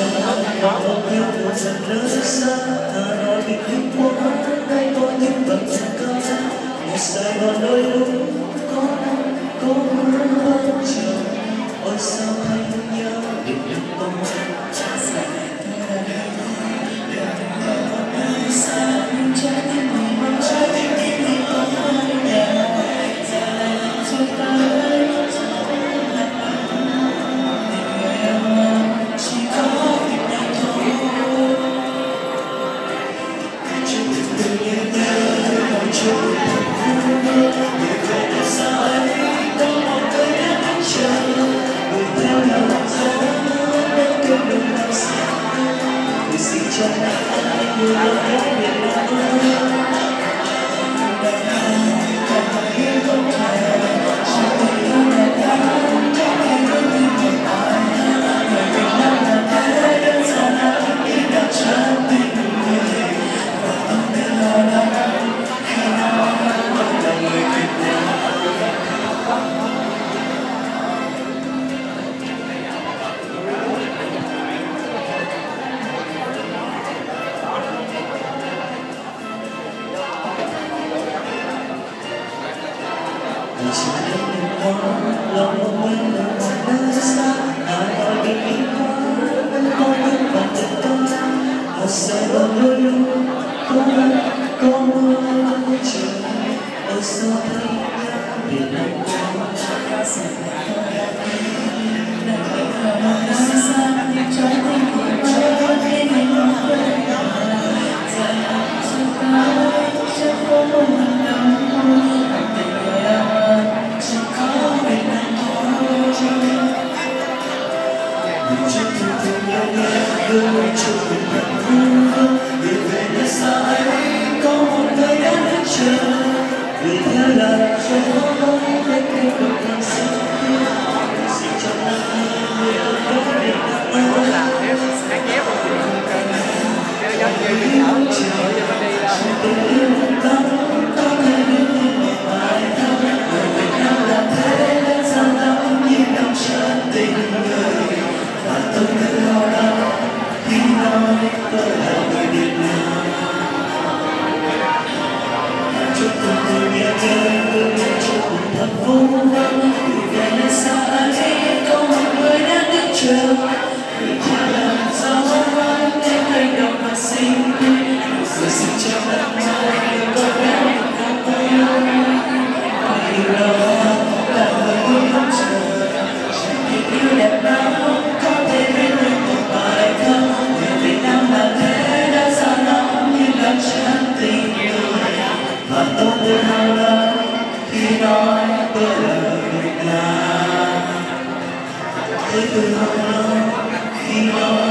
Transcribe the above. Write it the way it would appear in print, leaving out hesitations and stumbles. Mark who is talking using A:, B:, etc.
A: Sài Gòn đôi lúc có nắng có mưa bất chợt, ôi sao hay nhớ định lúc con xa nhưng trái tim mình mong trái tim mình có ai nhà giờ này rồi ta ơi tình người em chỉ có việc này thôi chưa từng từng như thế còn chưa lòng quên nơi xa ai gọi bị quá vẫn có những bạn thật tâm ở Sài Gòn đôi lúc có mưa trời ở xa thấy biển đông xa nhưng trái tim của tôi vẫn bên mình quên giờ nào chúng ta sẽ có một lần nào người chụp hình thật vui vì về nơi xa ấy có một người đang đứng chờ vì theo là cho có đến khi được càng xa xin cho anh người ơi có việc đang khi nói